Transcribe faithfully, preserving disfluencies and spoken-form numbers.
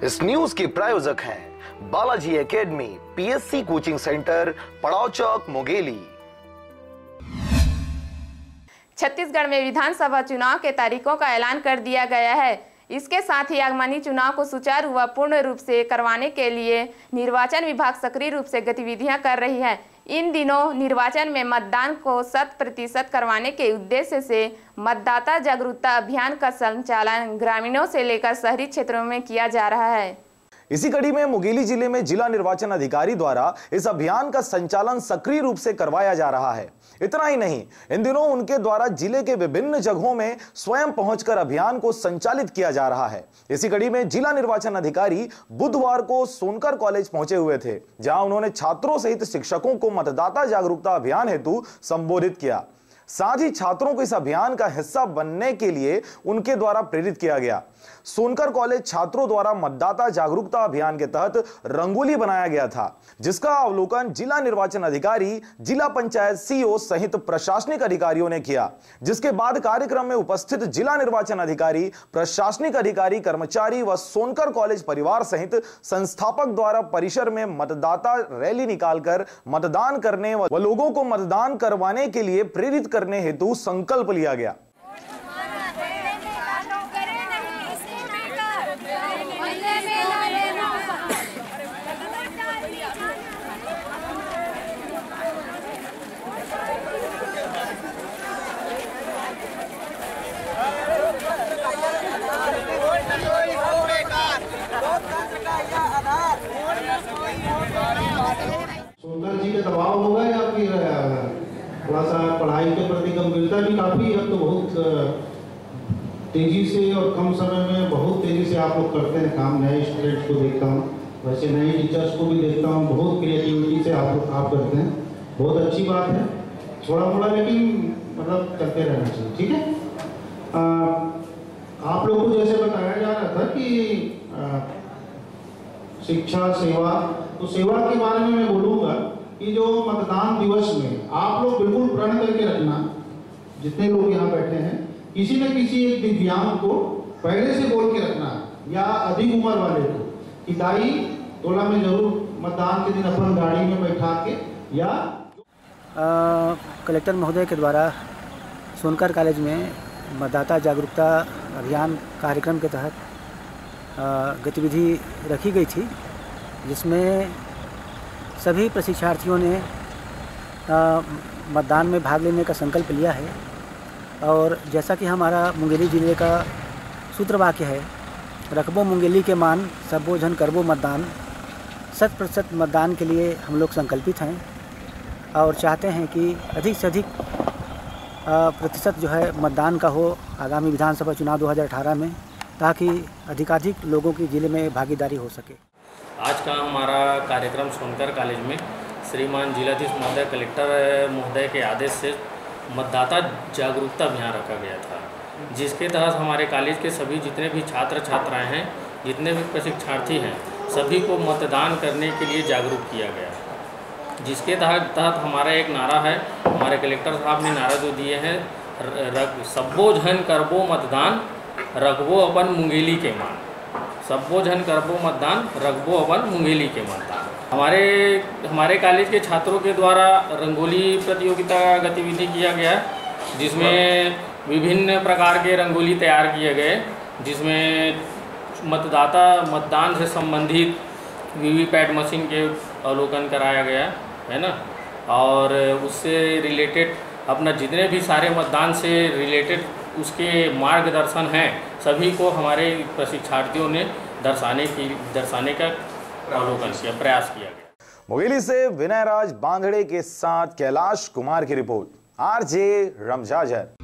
इस न्यूज के प्रायोजक हैं Balaji academy, PSC coaching centre, Padav Chowk, Mungeli. Chhattisgarh में विधानसभा चुनाव के तारीखों का ऐलान कर दिया गया है। इसके साथ ही आगामी चुनाव को सुचारू व पूर्ण रूप से करवाने के लिए निर्वाचन विभाग सक्रिय रूप से गतिविधियां कर रही है। इन दिनों निर्वाचन में मतदान को शत प्रतिशत करवाने के उद्देश्य से मतदाता जागरूकता अभियान का संचालन ग्रामीणों से लेकर शहरी क्षेत्रों में किया जा रहा है। इसी कड़ी में मुंगेली जिले में जिला निर्वाचन अधिकारी द्वारा इस अभियान का संचालन सक्रिय रूप से करवाया जा रहा है। इतना ही नहीं, इन दिनों उनके द्वारा जिले के विभिन्न जगहों में स्वयं पहुंचकर अभियान को संचालित किया जा रहा है। इसी कड़ी में जिला निर्वाचन अधिकारी बुधवार को सोनकर कॉलेज पहुंचे हुए थे, जहां उन्होंने छात्रों सहित शिक्षकों को मतदाता जागरूकता अभियान हेतु संबोधित किया। साथ ही छात्रों को इस अभियान का हिस्सा बनने के लिए उनके द्वारा प्रेरित किया गया। सोनकर कॉलेज छात्रों द्वारा मतदाता जागरूकता अभियान के तहत रंगोली बनाया गया था, जिसका अवलोकन जिला निर्वाचन अधिकारी, जिला पंचायत सीओ सहित प्रशासनिक अधिकारियों ने किया। जिसके बाद कार्यक्रम में उपस्थित जिला निर्वाचन अधिकारी, प्रशासनिक अधिकारी, कर्मचारी व सोनकर कॉलेज परिवार सहित संस्थापक द्वारा परिसर में मतदाता रैली निकालकर मतदान करने व लोगों को मतदान करवाने के लिए प्रेरित करने हेतु संकल्प लिया गया। सोनकर जी का दबाव होगा या फिर थोड़ा सा पढ़ाई के प्रति गंभीरता भी काफ़ी अब तो बहुत तेज़ी से और कम समय में बहुत तेज़ी से आप लोग करते हैं काम। नए स्टूडेंट्स को देखता हूँ, वैसे नए टीचर्स को भी देखता हूँ, बहुत क्रिएटिविटी से आप लोग काम करते हैं, बहुत अच्छी बात है। थोड़ा मोड़ा लेकिन मतलब करते रहना चाहिए, ठीक है। आ, आप लोग को जैसे बताया जा रहा था कि आ, शिक्षा सेवा, तो सेवा के बारे में मैं बोलूँगा कि जो मतदान दिवस में आप लोग बिल्कुल प्रण करके रखना, जितने लोग यहाँ बैठे हैं, किसी न किसी एक दिव्यांग को पहले से बोल के रखना या अधिक उम्र वाले को कि दाई टोला में जरूर मतदान के दिन अपन गाड़ी में बैठा के या आ, कलेक्टर महोदय के द्वारा सोनकर कॉलेज में मतदाता जागरूकता अभियान कार्यक्रम के तहत गतिविधि रखी गई थी, जिसमें सभी प्रशिक्षार्थियों ने मतदान में भाग लेने का संकल्प लिया है। और जैसा कि हमारा मुंगेली जिले का सूत्र वाक्य है, रखबो मुंगेली के मान, सबो जन करबो मतदान, शत प्रतिशत मतदान के लिए हम लोग संकल्पित हैं और चाहते हैं कि अधिक से अधिक प्रतिशत जो है मतदान का हो आगामी विधानसभा चुनाव दो हज़ार अठारह में, ताकि अधिकाधिक लोगों की जिले में भागीदारी हो सके। आज का हमारा कार्यक्रम सोनकर कॉलेज में श्रीमान जिलाधीश महोदय, कलेक्टर महोदय के आदेश से मतदाता जागरूकता अभियान रखा गया था, जिसके तहत हमारे कॉलेज के सभी जितने भी छात्र छात्राएं हैं, जितने भी प्रशिक्षार्थी हैं, सभी को मतदान करने के लिए जागरूक किया गया। जिसके तहत तहत हमारा एक नारा है, हमारे कलेक्टर साहब ने नारा जो दिए हैं, सबो झन करबो मतदान, रखबो अपन मुंगेली के मान। सबो झन करबो मतदान, रखबो अपन मुंगेली के मतदान। हमारे हमारे कॉलेज के छात्रों के द्वारा रंगोली प्रतियोगिता गतिविधि किया गया, जिसमें विभिन्न प्रकार के रंगोली तैयार किए गए, जिसमें मतदाता मतदान से संबंधित वीवीपैट मशीन के अवलोकन कराया गया है ना, और उससे रिलेटेड अपना जितने भी सारे मतदान से रिलेटेड उसके मार्गदर्शन हैं, सभी को हमारे प्रशिक्षार्थियों ने दर्शाने की दर्शाने का अवलोकन किया, प्रयास किया गया। मुंगेली से विनय राज बांगड़े के साथ कैलाश कुमार की रिपोर्ट, आरजे रमजाजर।